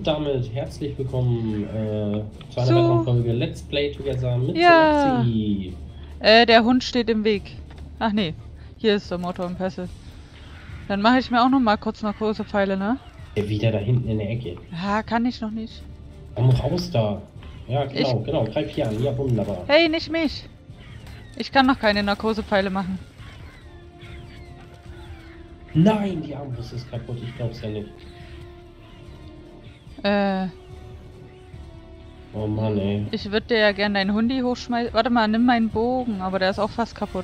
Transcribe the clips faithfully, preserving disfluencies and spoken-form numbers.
damit herzlich willkommen äh, zu einer So. weiteren Folge Let's Play Together mit Ja. Sozi. Äh, der Hund steht im Weg. Ach nee, hier ist der Motor im Pässe. Dann mache ich mir auch noch mal kurz noch große Pfeile, ne? Der wieder da hinten in der Ecke. Ja, kann ich noch nicht. Komm raus da. Ja, genau, Ich- genau. Greif hier an. Ja, wunderbar. Hey, nicht mich! Ich kann noch keine Narkosepfeile machen. Nein, die Armbrust ist kaputt. Ich glaub's ja nicht. Äh, Oh Mann, ey. ich würde dir ja gerne deinen Hundi hochschmeißen. Warte mal, nimm meinen Bogen, aber der ist auch fast kaputt.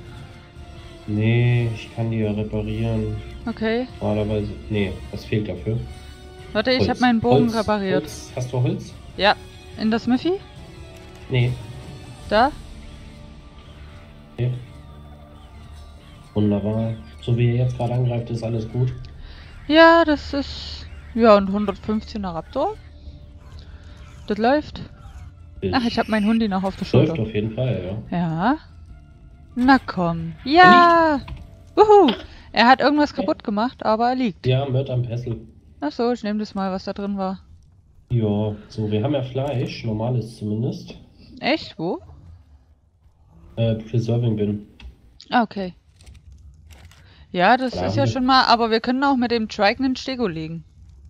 Nee, ich kann die ja reparieren. Okay. Normalerweise. Nee, was fehlt dafür? Warte, ich Holz. habe meinen Bogen Holz, repariert. Holz. Hast du Holz? Ja. In das Smithy? Nee. Da? Nee. Wunderbar. So wie er jetzt gerade angreift, ist alles gut. Ja, das ist... Ja, und hundertfünfzehner Raptor. Das läuft. Ach, ich habe meinen Hundi noch auf der Schulter. Läuft auf jeden Fall, ja. Ja. Na komm. Ja! Wuhu! Er hat irgendwas kaputt gemacht, aber er liegt. Ja, Mörder am Pessel. Achso, ich nehme das mal, was da drin war. Ja, so, wir haben ja Fleisch, normales zumindest. Echt? Wo? Äh, Preserving Bin. Ah, okay. Ja, das Ja, ist ja mit- schon mal, aber wir können auch mit dem Trike einen Stego legen.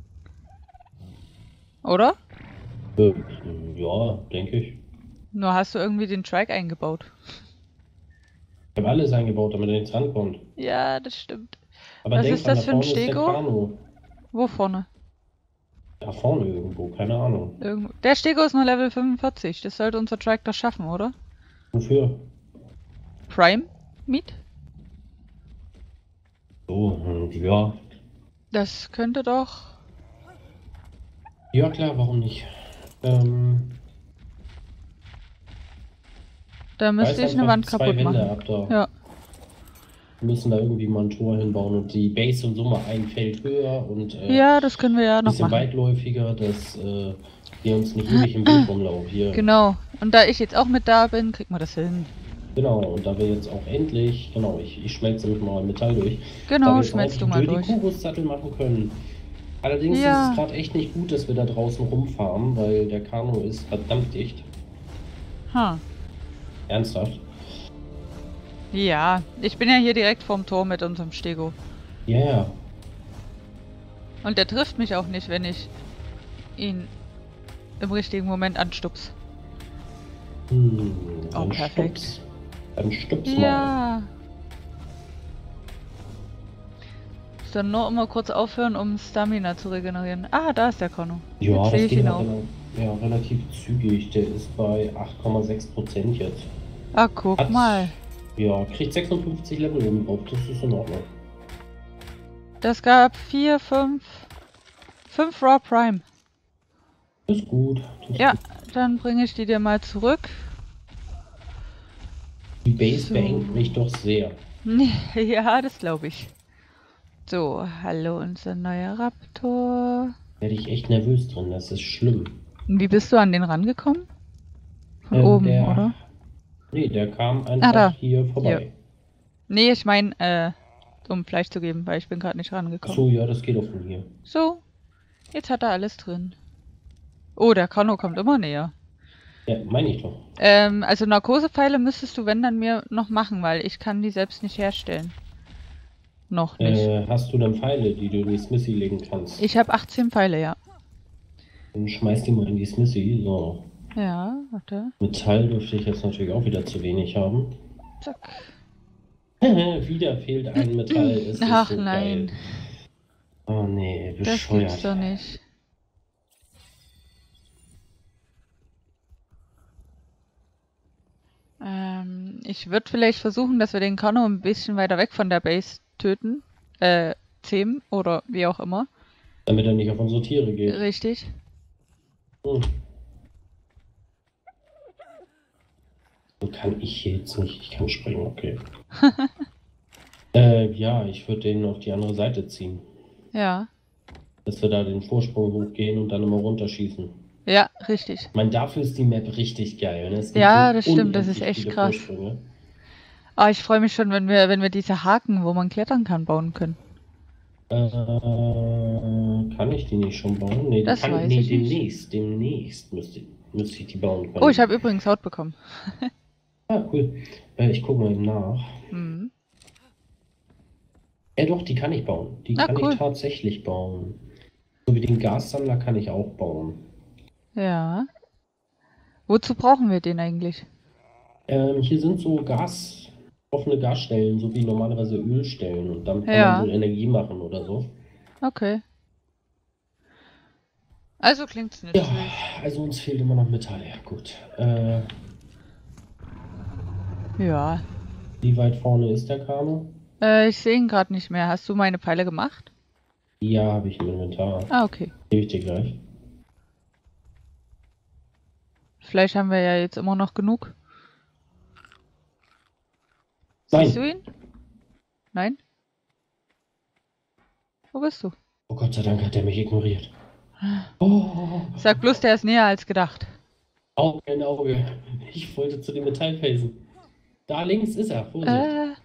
Oder? Äh, ja, denke ich. Nur hast du irgendwie den Trike eingebaut. Ich habe alles eingebaut, damit er nichts rankommt. Ja, das stimmt. Aber Was denk ist dran, das da für ein vorne ist der Stego? Kano. Wo vorne? Da vorne irgendwo, keine Ahnung. Irgendwo. Der Stego ist nur Level fünfundvierzig. Das sollte unser Trike doch schaffen, oder? Wofür? Prime Meat? So, hm, ja. Das könnte doch... Ja, klar, warum nicht? Ähm, Da müsste reiß ich eine einfach Wand zwei kaputt Wände machen. ab da. Ja. Wir müssen da irgendwie mal ein Tor hinbauen und die Base und so mal ein Feld höher und äh, Ja, das können wir ja ein noch bisschen machen. weitläufiger, dass äh, wir uns nicht ewig im Bild rumlaufen. Hier. Genau. Und da ich jetzt auch mit da bin, kriegt man das hin. Genau, und da wir jetzt auch endlich, genau, ich, ich schmelze mit mal Metall durch. da Genau, wir jetzt schmelzt du auch mal die durch. Kurussattel machen können. Allerdings Ja. ist es gerade echt nicht gut, dass wir da draußen rumfahren, weil der Kano ist verdammt dicht. Ha. Ernsthaft. Ja, ich bin ja hier direkt vorm Tor mit unserem Stego. Ja, yeah. Und der trifft mich auch nicht, wenn ich ihn im richtigen Moment anstups. Hm, Oh, dann perfekt. stups. Dann stups mal. Ja. Dann nur immer kurz aufhören, um Stamina zu regenerieren. Ah, da ist der Kono. Ja, Jetzt sehe das ich geht ihn ja, auch. rela- ja relativ zügig. Der ist bei acht Komma sechs Prozent jetzt. Ah, guck Hat- mal. Ja, kriegt sechsundfünfzig Level oben drauf. Das ist in Ordnung. Das gab vier, fünf, fünf Raw Prime. Ist gut. Das ist Ja, gut. dann bringe ich die dir mal zurück. Die Base So. beengt mich doch sehr. Ja, das glaube ich. So, hallo unser neuer Raptor. Werde ich echt nervös drin. Das ist schlimm. Und wie bist du an den rangekommen? Von Ähm, oben, der- oder? Nee, der kam einfach Ah, da. hier vorbei. Nee, ich meine, äh, um Fleisch zu geben, weil ich bin gerade nicht rangekommen. Achso, ja, das geht auch von hier. So, jetzt hat er alles drin. Oh, der Kano kommt immer näher. Ja, meine ich doch. Ähm, also Narkosepfeile müsstest du, wenn, dann mir noch machen, weil ich kann die selbst nicht herstellen. Noch nicht. Äh, hast du dann Pfeile, die du in die Smithy legen kannst? Ich habe achtzehn Pfeile, ja. Dann schmeiß die mal in die Smithy. So. Ja, warte. Metall dürfte ich jetzt natürlich auch wieder zu wenig haben. Zack. Wieder fehlt ein Metall. Es ist Ach so nein, geil. Oh nee, das bescheuert. gibt's doch nicht. Ähm, ich würde vielleicht versuchen, dass wir den Kano ein bisschen weiter weg von der Base töten. Äh, zähmen oder wie auch immer. Damit er nicht auf unsere Tiere geht. Richtig. Hm. So kann ich hier jetzt nicht. Ich kann springen, okay. äh, ja, ich würde den auf die andere Seite ziehen. Ja. Dass wir da den Vorsprung hochgehen und dann immer runterschießen. Ja, richtig. Ich meine, dafür ist die Map richtig geil. Ne? Es gibt Ja, so das stimmt, das ist unendlich echt viele krass. Vorsprünge. Ah, ich freue mich schon, wenn wir, wenn wir diese Haken, wo man klettern kann, bauen können. Äh, kann ich die nicht schon bauen? Nee, die Das kann, weiß nee ich nicht. demnächst. Demnächst müsste, müsste ich die bauen können. Oh, ich habe übrigens Haut bekommen. Ah, cool. Äh, ich gucke mal eben nach. Hm. Ja, doch, die kann ich bauen. Die Na, kann cool. ich tatsächlich bauen. So wie den Gassammler kann ich auch bauen. Ja. Wozu brauchen wir den eigentlich? Ähm, hier sind so Gas, offene Gasstellen, so wie normalerweise Ölstellen. Und damit kann man Ja. so Energie machen oder so. Okay. Also klingt's Ja, nützlich. also uns fehlt immer noch Metall. Ja, gut. Äh, Ja. wie weit vorne ist der Kano? Äh, ich sehe ihn gerade nicht mehr. Hast du meine Pfeile gemacht? Ja, habe ich im Inventar. Ah, okay. Gebe ich dir gleich. Vielleicht haben wir ja jetzt immer noch genug. Siehst du Nein! ihn? Nein? Wo bist du? Oh Gott sei Dank hat er mich ignoriert. Oh, Sag bloß, der ist näher als gedacht. Auge in Auge. Ich wollte zu den Metallfelsen. Da links ist er. Vorsicht. Äh,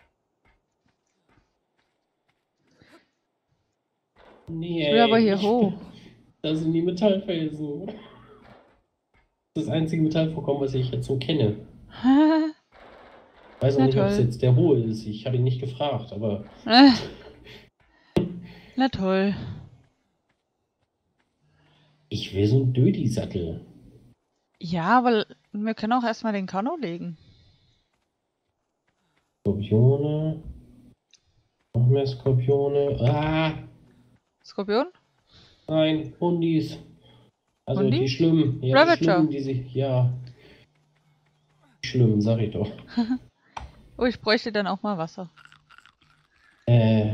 Nee, ich will aber ey, hier ich- hoch. Das sind die Metallfelsen. Das ist das einzige Metallvorkommen, was ich jetzt so kenne. Ich weiß auch Na nicht, ob es toll. jetzt der hohe ist. Ich habe ihn nicht gefragt, aber Äh, na toll. ich will so einen Dödi-Sattel. Ja, aber wir können auch erstmal den Kano legen. Skorpione. Noch mehr Skorpione. Ah, Skorpion? nein, Hundis. Also Hundi? die schlimmen. Ja, die Ravager. schlimmen, die sich. Ja. Die schlimmen, sag ich doch. Oh, ich bräuchte dann auch mal Wasser. Äh.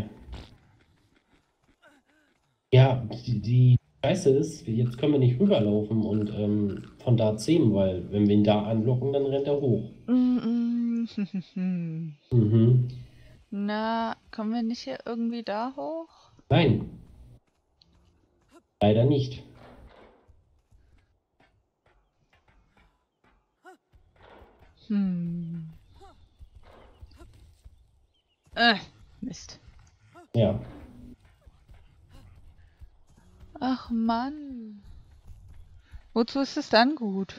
Ja, die, die Scheiße ist, jetzt können wir nicht rüberlaufen und ähm, von da zähmen, weil wenn wir ihn da anlocken, dann rennt er hoch. Mm, mm, Mhm. Na, kommen wir nicht hier irgendwie da hoch? Nein. Leider nicht. Hm. Äh, Mist. Ja. Ach Mann. Wozu ist es dann gut?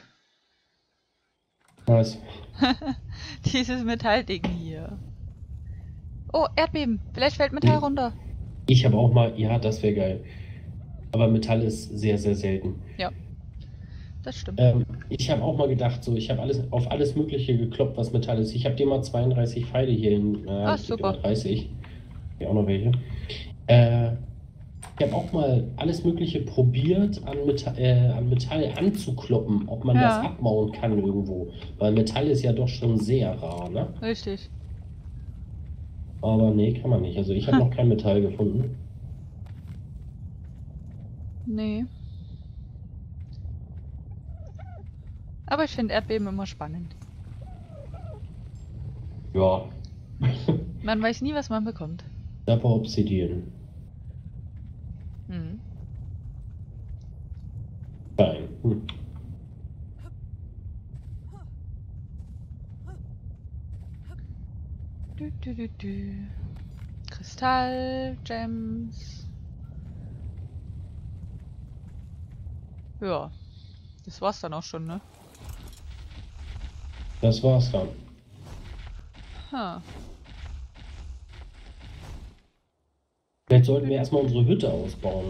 Was? Dieses Metallding hier. Oh, Erdbeben. Vielleicht fällt Metall runter. Ich habe auch mal, ja, das wäre geil. Aber Metall ist sehr, sehr selten. Ja, das stimmt. Ähm, ich habe auch mal gedacht, so, ich habe alles auf alles Mögliche gekloppt, was Metall ist. Ich habe dir mal zweiunddreißig Pfeile hier in. Äh, Ah, ich geb dir super. mal dreißig. Hier auch noch welche. Äh, ich habe auch mal alles Mögliche probiert, an, Meta äh, an Metall anzukloppen, ob man Ja. das abbauen kann irgendwo. Weil Metall ist ja doch schon sehr rar, ne? Richtig. Aber nee, kann man nicht. Also ich habe noch kein Metall gefunden. Nee. Aber ich finde Erdbeben immer spannend. Ja. Man weiß nie, was man bekommt. Dapper Obsidian. Hm. Nein. Hm. Du, du, du, du. Kristall, Gems. Ja. Das war's dann auch schon, ne? Das war's dann. Ha. Vielleicht sollten wir erstmal unsere Hütte ausbauen.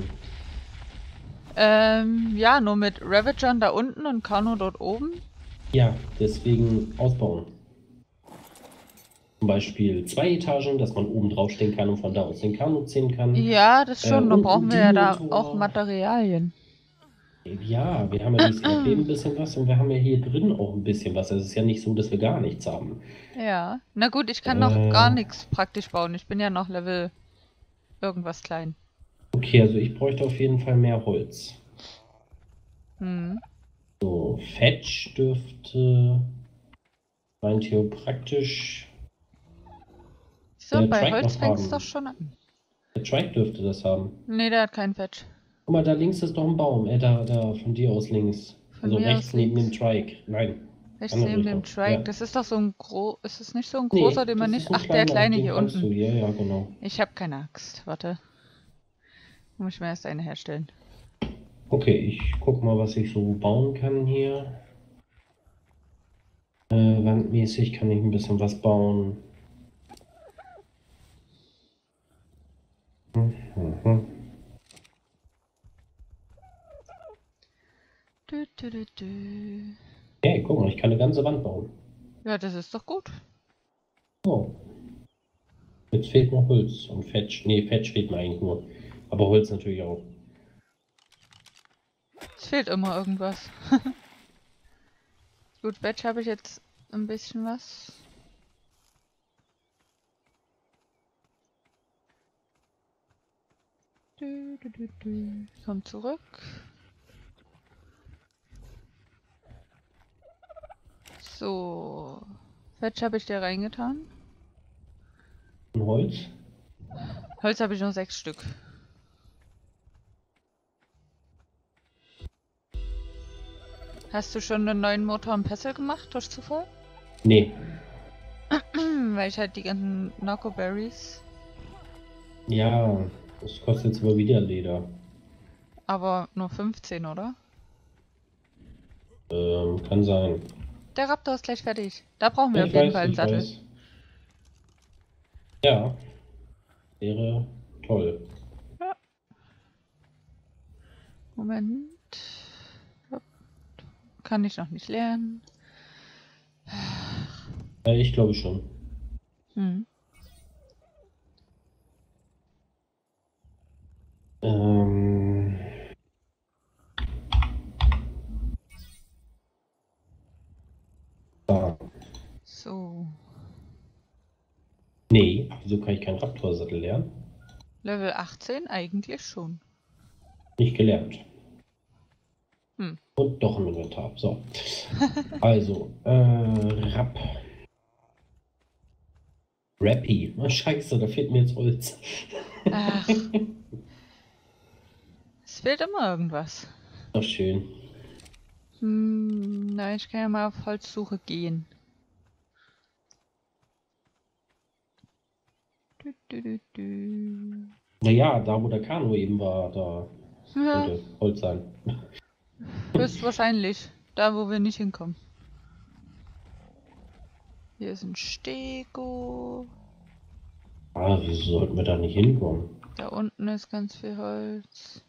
Ähm, ja, nur mit Ravagern da unten und Kano dort oben. Ja, deswegen ausbauen. Zum Beispiel zwei Etagen, dass man oben drauf stehen kann und von da aus den Kanu ziehen kann. Ja, das schon. Äh, Nur und brauchen ein wir ja da Dino-Tor. auch Materialien. Ja, wir haben ja dieses Erdbeben ein bisschen was und wir haben ja hier drin auch ein bisschen was. Also es ist ja nicht so, dass wir gar nichts haben. Ja. Na gut, ich kann Äh. noch gar nichts praktisch bauen. Ich bin ja noch Level irgendwas klein. Okay, also ich bräuchte auf jeden Fall mehr Holz. Hm. So, Fetch dürfte rein theoretisch. So, Der bei Trike Holz noch fängt es haben. doch schon an. Der Trike dürfte das haben. Nee, der hat keinen Fetch. Guck mal, da links ist doch ein Baum. Äh, da, da, von dir aus links. Von also mir rechts aus neben dem links. Trike. Nein. Rechts andere neben dem Richtung. Trike. Ja. Das ist doch so ein gro... Ist es nicht so ein Nee, großer, den man das nicht... ist ein Ach, der kleine den hier kannst unten. Du. Ja, ja, genau. Ich habe keine Axt. Warte. Muss ich mir erst eine herstellen. Okay, ich guck mal, was ich so bauen kann hier. Äh, wandmäßig kann ich ein bisschen was bauen. Mhm. Du, du, du, du. Hey, guck mal, ich kann eine ganze Wand bauen. Ja, das ist doch gut. Oh. Jetzt fehlt noch Holz und Fetch. Nee, Fetch fehlt mir eigentlich nur. Aber Holz natürlich auch. Es fehlt immer irgendwas. Gut, Batch habe ich jetzt ein bisschen was. Du, du, du, du. Komm zurück. So. Fetch habe ich dir reingetan. Und Holz? Holz habe ich noch sechs Stück. Hast du schon einen neuen Motor im Pestle gemacht, durch Zufall? Nee. Weil ich halt die ganzen Narco-Berries. Ja, das kostet jetzt aber wieder Leder. Aber nur fünfzehn, oder? Ähm, kann sein. Der Raptor ist gleich fertig. Da brauchen wir Ja, auf ich jeden weiß, Fall einen ich Sattel. weiß. Ja, wäre toll. Ja. Moment. Kann ich noch nicht lernen. Äh, ich glaube schon. Hm. Ähm, ah. So. Nee, wieso kann ich keinen Raptor-Sattel lernen? Level achtzehn eigentlich schon. Nicht gelernt. Hm. Und doch im Inventar. So. Also, äh, Rapp. Rappy. Oh, scheiße, da fehlt mir jetzt Holz. Ach. Es fehlt immer irgendwas. Doch schön. Hm, na, ich kann ja mal auf Holzsuche gehen. Du, du, du, du. Naja, da wo der Kanu eben war, da Ja, könnte Holz sein. höchstwahrscheinlich. Da, wo wir nicht hinkommen. Hier ist ein Stego. Ah, wieso sollten wir da nicht hinkommen? Da unten ist ganz viel Holz.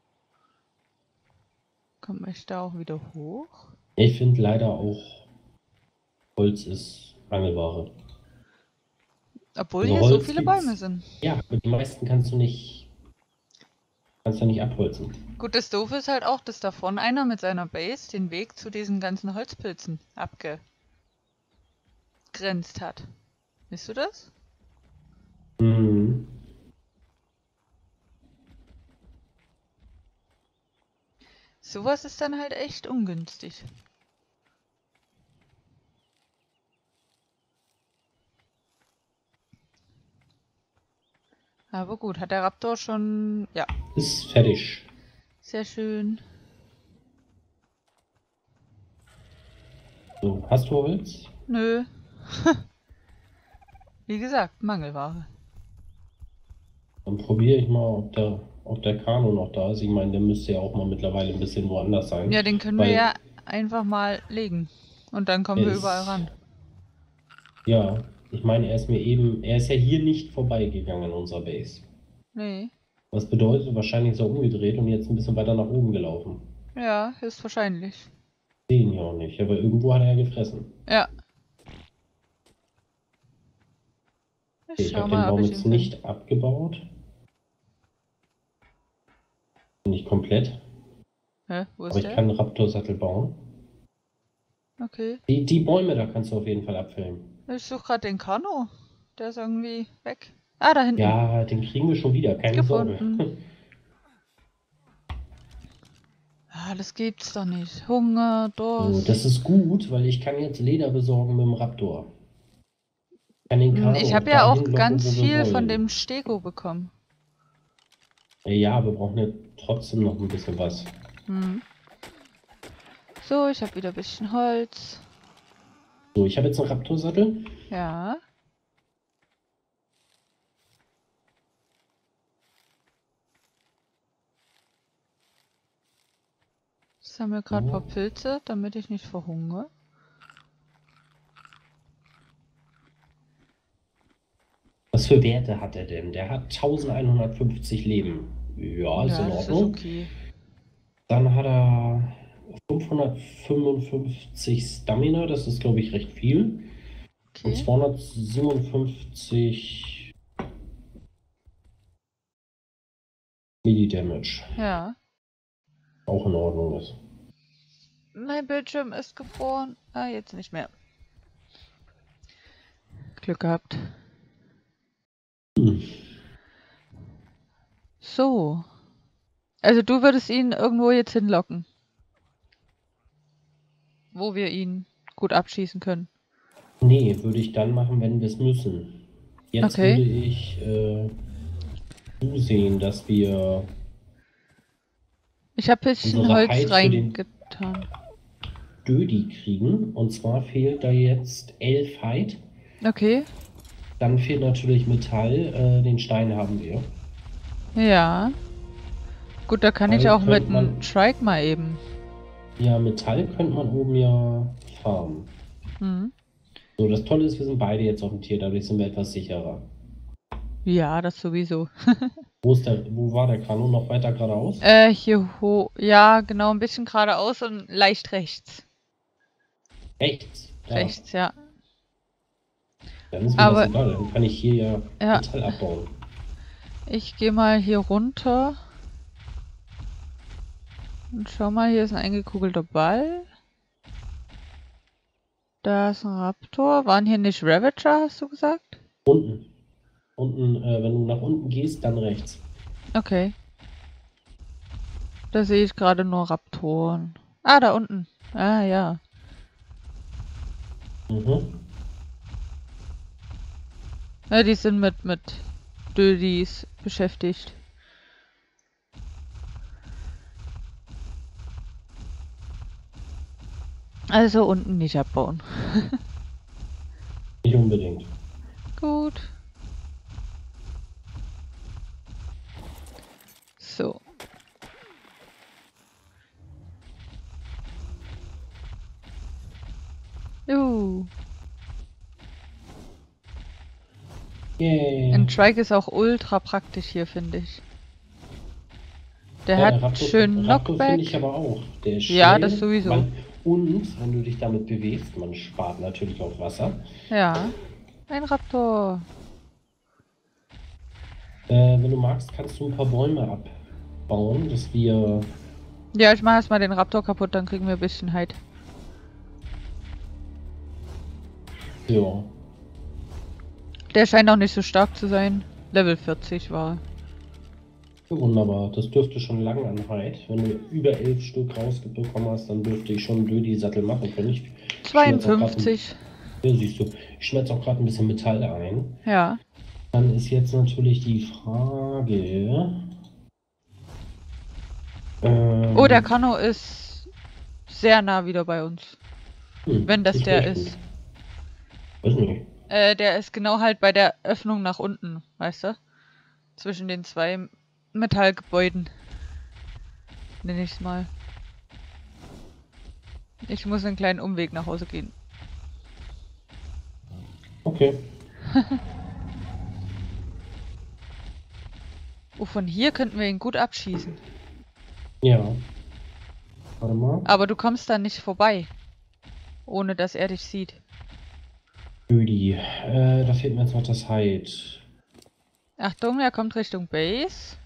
Kommt ich da auch wieder hoch? Ich finde leider auch, Holz ist Mangelware. Obwohl Also hier so Holz viele gibt's. Bäume sind. Ja, aber die meisten kannst du nicht, kannst du nicht abholzen. Gut, das Doofe ist halt auch, dass davon einer mit seiner Base den Weg zu diesen ganzen Holzpilzen abgegrenzt hat. Siehst du das? Mhm. Sowas ist dann halt echt ungünstig. Aber gut, hat der Raptor schon... Ja, Ist fertig. sehr schön. So, hast du Holz? Nö. Wie gesagt, Mangelware. Dann probiere ich mal, ob der, ob der Kanu noch da ist. Ich meine, der müsste ja auch mal mittlerweile ein bisschen woanders sein. Ja, den können wir weil ja einfach mal legen. Und dann kommen er wir ist- überall ran. Ja, ich meine, er ist mir eben, er ist ja hier nicht vorbeigegangen in unserer Base. Nee. Was bedeutet, wahrscheinlich ist er umgedreht und jetzt ein bisschen weiter nach oben gelaufen. Ja, höchstwahrscheinlich. Sehen ja auch nicht, aber irgendwo hat er ja gefressen. Ja. Okay, Ich ich schau habe den mal, ob Baum ich jetzt ihn nicht abgebaut. Nicht komplett. finde. Hä? Wo Aber ist ich der? kann einen Raptorsattel bauen. Okay. Die, die Bäume, da kannst du auf jeden Fall abfällen. Ich suche gerade den Kano. Der ist irgendwie weg. Ah, da hinten. Ja, den kriegen wir schon wieder, keine Gefunden. Sorge. Ah, das gibt's doch nicht. Hunger, So, Durst. das ist gut, weil ich kann jetzt Leder besorgen mit dem Raptor. Ich kann den Hm, Kanu Ich habe auch ja auch dahin locken, ganz wo wir viel von wollen. dem Stego bekommen. Ja, wir brauchen ja trotzdem noch ein bisschen was. Hm. So, ich habe wieder ein bisschen Holz. So, ich habe jetzt einen Raptorsattel. Ja. Ich sammle gerade ein Ja. paar Pilze, damit ich nicht verhungere. Was für Werte hat er denn? Der hat eintausendeinhundertfünfzig Leben. Ja, ist in Ja, das ist Ordnung. okay. Dann hat er fünfhundertfünfundfünfzig Stamina, das ist, glaube ich, recht viel. Und Okay. zweihundertsiebenundfünfzig Midi-Damage. Ja. Auch in Ordnung ist. Mein Bildschirm ist gefroren. Ah, jetzt nicht mehr. Glück gehabt. Hm. So. Also du würdest ihn irgendwo jetzt hinlocken. Wo wir ihn gut abschießen können. Nee, würde ich dann machen, wenn wir es müssen. Jetzt Okay. würde ich äh, zusehen, dass wir Ich habe ein bisschen unsere Holz Hide für den reingetan. Dödi kriegen. Und zwar fehlt da jetzt elf Hide. Okay. Dann fehlt natürlich Metall. Äh, den Stein haben wir. Ja. Gut, da kann ich Metall auch mit könnte man- einem Trike mal eben. Ja, Metall könnte man oben ja farmen. Hm. So, das Tolle ist, wir sind beide jetzt auf dem Tier, dadurch sind wir etwas sicherer. Ja, das sowieso. Wo ist der, wo war der Kanu? Noch weiter geradeaus? Äh, hier hoch. Ja, genau, ein bisschen geradeaus und leicht rechts. Rechts. Ja, Rechts, ja. dann ist mir Aber- das egal. Dann kann ich hier ja, Ja. Metall abbauen. Ich gehe mal hier runter. Und schau mal, hier ist ein eingekugelter Ball. Da ist ein Raptor. Waren hier nicht Ravager, hast du gesagt? Unten. Unten, äh, wenn du nach unten gehst, dann rechts. Okay. Da sehe ich gerade nur Raptoren. Ah, da unten. Ah, ja. Mhm. Ja, die sind mit, mit Dödis beschäftigt. Also unten nicht abbauen. Nicht unbedingt. Gut. So. Juhu. Yay. Ein Trike ist auch ultra praktisch hier, finde ich. Der Ja, hat Raptor- schön Raptor finde Knockback. ich aber auch. Der ist Ja, schnell. das sowieso. Man, und wenn du dich damit bewegst, man spart natürlich auch Wasser. Ja. Ein Raptor. Äh, wenn du magst, kannst du ein paar Bäume abbauen, dass wir... Ja, ich mache erstmal den Raptor kaputt, dann kriegen wir ein bisschen Hide. Ja. Der scheint auch nicht so stark zu sein. Level vierzig war. Wunderbar, das dürfte schon lange an Hide. Wenn du über elf Stück rausbekommen hast, dann dürfte ich schon Dödi-Sattel machen können. Ich zweiundfünfzig. Ja, siehst du, ich schmelze auch gerade ein bisschen Metall ein. Ja. Dann ist jetzt natürlich die Frage... Ähm, Oh, der Kano ist sehr nah wieder bei uns. hm, Wenn das nicht der schlecht. ist. Weiß nicht. Äh, der ist genau halt bei der Öffnung nach unten, weißt du? Zwischen den zwei Metallgebäuden. Nenn ich's mal. Ich muss einen kleinen Umweg nach Hause gehen. Okay. Oh, von hier könnten wir ihn gut abschießen. Ja. Warte mal. Aber du kommst da nicht vorbei. Ohne dass er dich sieht. Dödi. Äh, da fehlt mir jetzt noch das Hide. Achtung, er kommt Richtung Base.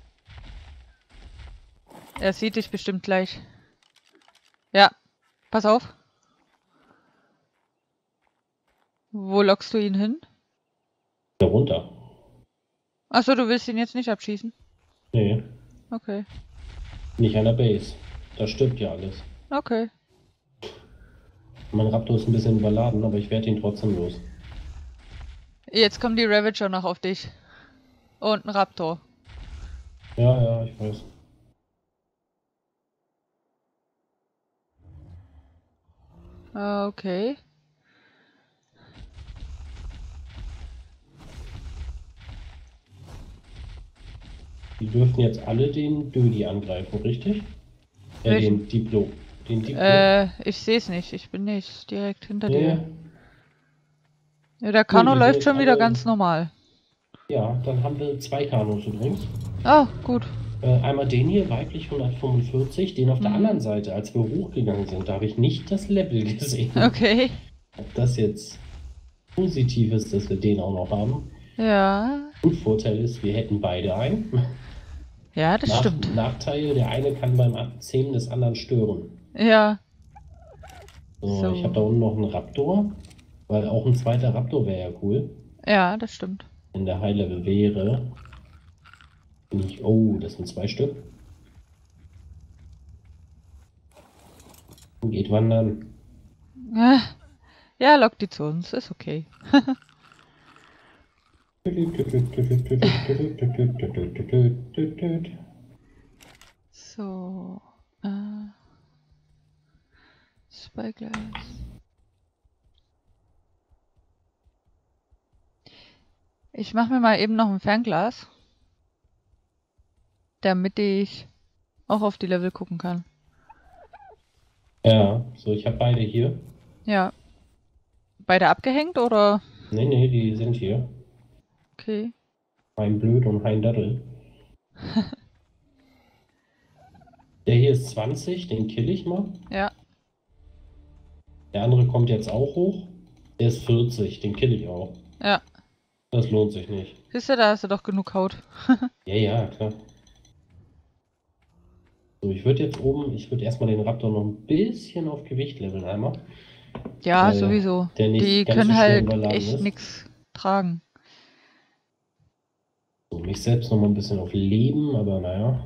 Er sieht dich bestimmt gleich. Ja, pass auf. Wo lockst du ihn hin? Da runter. Achso, du willst ihn jetzt nicht abschießen? Nee, Okay. nicht an der Base. Da stirbt ja alles. Okay. Mein Raptor ist ein bisschen überladen, aber ich werde ihn trotzdem los. Jetzt kommen die Ravager noch auf dich. Und ein Raptor. Ja, ja, ich weiß. Okay. Die dürften jetzt alle den Dödi angreifen, richtig? Äh, Welchen? den Diplo. Den Deep Äh, ich sehe es nicht. Ich bin nicht direkt hinter Nee. dir. Ja, der Kano die läuft sind schon wieder alle- ganz normal. Ja, dann haben wir zwei Kanus übrigens. Oh, gut. Äh, einmal den hier, weiblich hundertfünfundvierzig, den auf der Mhm. anderen Seite, als wir hochgegangen sind, da habe ich nicht das Level gesehen. Okay. Ob das jetzt positiv ist, dass wir den auch noch haben. Ja. Und Vorteil ist, wir hätten beide einen. Ja, das Nach stimmt. Nachteil, der eine kann beim Abzähmen des anderen stören. Ja. So, So. ich habe da unten noch einen Raptor, weil auch ein zweiter Raptor wäre ja cool. Ja, das stimmt. Wenn der High Level wäre. Bin ich, oh, das sind zwei Stück. Geht wandern. Ah. Ja, lock die zu uns. Ist okay. So. Äh. Spyglass. Ich mache mir mal eben noch ein Fernglas, damit ich auch auf die Level gucken kann. Ja, so, ich habe beide hier. Ja. Beide abgehängt oder? Nee, nee, die sind hier. Okay. Ein Blöd und ein Daddel. Der hier ist zwanzig, den kill ich mal. Ja. Der andere kommt jetzt auch hoch. Der ist vierzig, den kill ich auch. Ja. Das lohnt sich nicht. Siehst du, da hast du doch genug Haut. Ja, ja, klar. So, ich würde jetzt oben, ich würde erstmal den Raptor noch ein bisschen auf Gewicht leveln einmal. Ja, Weil sowieso. der nicht Die ganz können so schnell halt überladen echt ist. nichts tragen. So, mich selbst noch mal ein bisschen auf Leben, aber naja.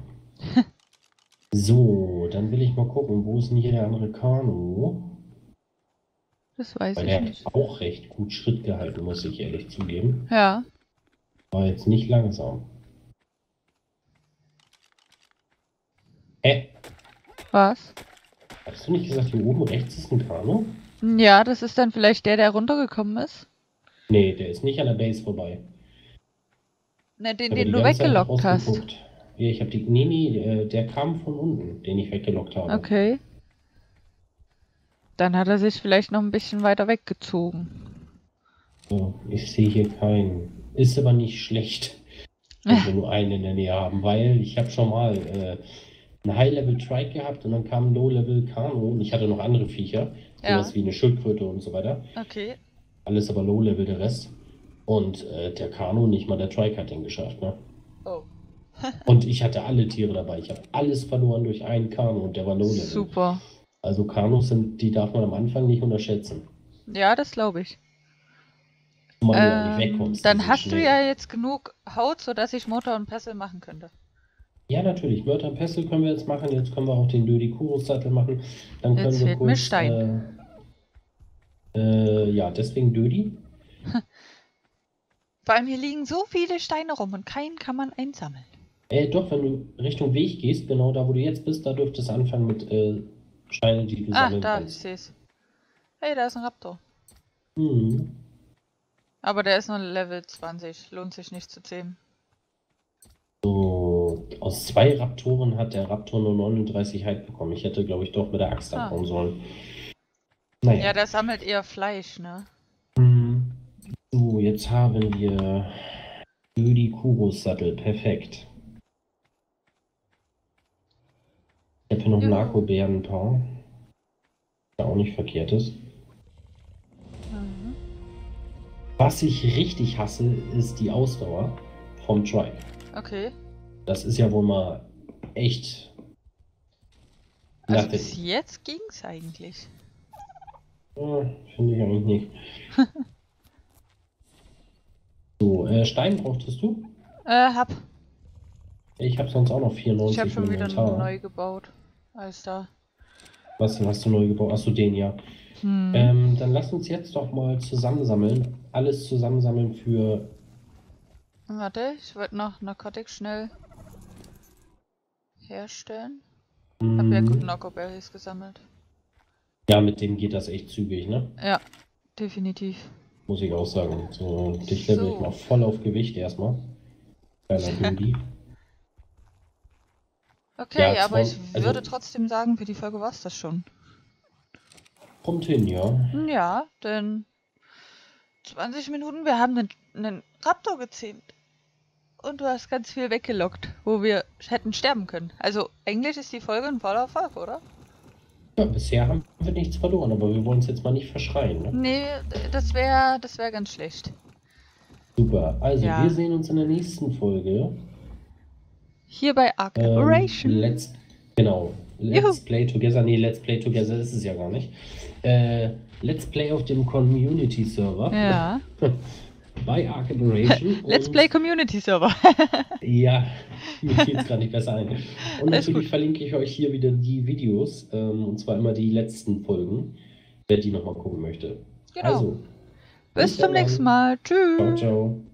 So, dann will ich mal gucken, wo ist denn hier der andere Kanu? Das weiß Weil ich der hat nicht. auch recht gut Schritt gehalten, muss ich ehrlich zugeben. Ja. War jetzt nicht langsam. Hä? Was? Hast du nicht gesagt, hier oben rechts ist ein Kanu? Ja, das ist dann vielleicht der, der runtergekommen ist. Nee, der ist nicht an der Base vorbei. Ne, den, Ich habe den die du ganze Zeit weggelockt hast. rausgeguckt. Ja, ich habe die. Nee, nee, der kam von unten, den ich weggelockt habe. Okay. Dann hat er sich vielleicht noch ein bisschen weiter weggezogen. So, ich sehe hier keinen. Ist aber nicht schlecht, wenn wir nur einen in der Nähe haben, weil ich habe schon mal äh, einen High-Level-Trike gehabt und dann kam ein Low-Level-Kanu und ich hatte noch andere Viecher, Ja. sowas wie eine Schildkröte und so weiter. Okay. Alles aber Low-Level, der Rest. Und äh, der Kanu, nicht mal der Trike hat den geschafft, ne? Oh. Und ich hatte alle Tiere dabei. Ich habe alles verloren durch einen Kanu und der war Low-Level. Super. Also Kanus sind, die darf man am Anfang nicht unterschätzen. Ja, das glaube ich. Zumal du auch nicht Ähm, wegkommst. die dann sind hast du schnell. ja jetzt genug Haut, sodass ich Motor und Pessel machen könnte. Ja, natürlich. Mörder Pestel können wir jetzt machen. Jetzt können wir auch den Dödi-Kurus-Sattel machen. Dann können Jetzt wir fehlt mir kurz. Stein. Äh, äh, ja, deswegen Dödi. Bei mir liegen so viele Steine rum und keinen kann man einsammeln. Äh, doch, wenn du Richtung Weg gehst, genau da, wo du jetzt bist, da dürfte es anfangen mit äh, Steinen, die du Ah, sammeln da, ich kannst. sehe es. Hey, da ist ein Raptor. Hm. Aber der ist nur Level zwanzig. Lohnt sich nicht zu zähmen. So, aus zwei Raptoren hat der Raptor nur neununddreißig Halt bekommen. Ich hätte, glaube ich, doch mit der Axt Ah. abhauen sollen. Naja. Ja, der sammelt eher Fleisch, ne? Hm. So, jetzt haben wir Dödi Kurus-Sattel. Perfekt. Ich habe hier noch Juhu. Narkobären ein paar. Der auch nicht verkehrt ist. Mhm. Was ich richtig hasse, ist die Ausdauer vom Trike. Okay. Das ist ja wohl mal echt. Also nothing. bis jetzt ging's eigentlich. Ja, finde ich eigentlich nicht. So, äh, Stein brauchtest du? Äh, hab. Ich habe sonst auch noch vierundneunzig Ich habe schon im wieder Inventar. neu gebaut. Alles da. Was hast du neu gebaut? Achso, den ja. Hm. Ähm, dann lass uns jetzt doch mal zusammensammeln. Alles zusammensammeln für. Warte, ich wollte noch Narkotik schnell herstellen. Mm, Hab ja gut Narcoberries gesammelt. ja, mit dem geht das echt zügig, ne? Ja, definitiv. Muss ich auch sagen. So, dich level ich So. mal voll auf Gewicht erstmal. Kleiner Dödi. Okay, Ja, aber ich zwan- also- würde trotzdem sagen, für die Folge war es das schon. Kommt hin, ja. Ja, denn zwanzig Minuten, wir haben einen, einen Raptor gezähmt. Und du hast ganz viel weggelockt, wo wir hätten sterben können. Also eigentlich ist die Folge ein voller Erfolg, oder? Ja, bisher haben wir nichts verloren, aber wir wollen es jetzt mal nicht verschreien. Ne? Nee, d- das wäre das wär ganz schlecht. Super, also Ja. wir sehen uns in der nächsten Folge. Hier bei Ark Ähm, Operation. let's, genau, Let's Juhu. Play Together. Nee, Let's Play Together ist es ja gar nicht. Äh, Let's Play auf dem Community Server. Ja. Bei Ark Operation. Let's und- Play Community Server. Ja, mir fiel es gerade nicht besser ein. Und Alles natürlich gut. verlinke ich euch hier wieder die Videos, ähm, und zwar immer die letzten Folgen, wer die nochmal gucken möchte. Genau. Also, Bis zum dann. nächsten Mal. Tschüss. Ciao, ciao.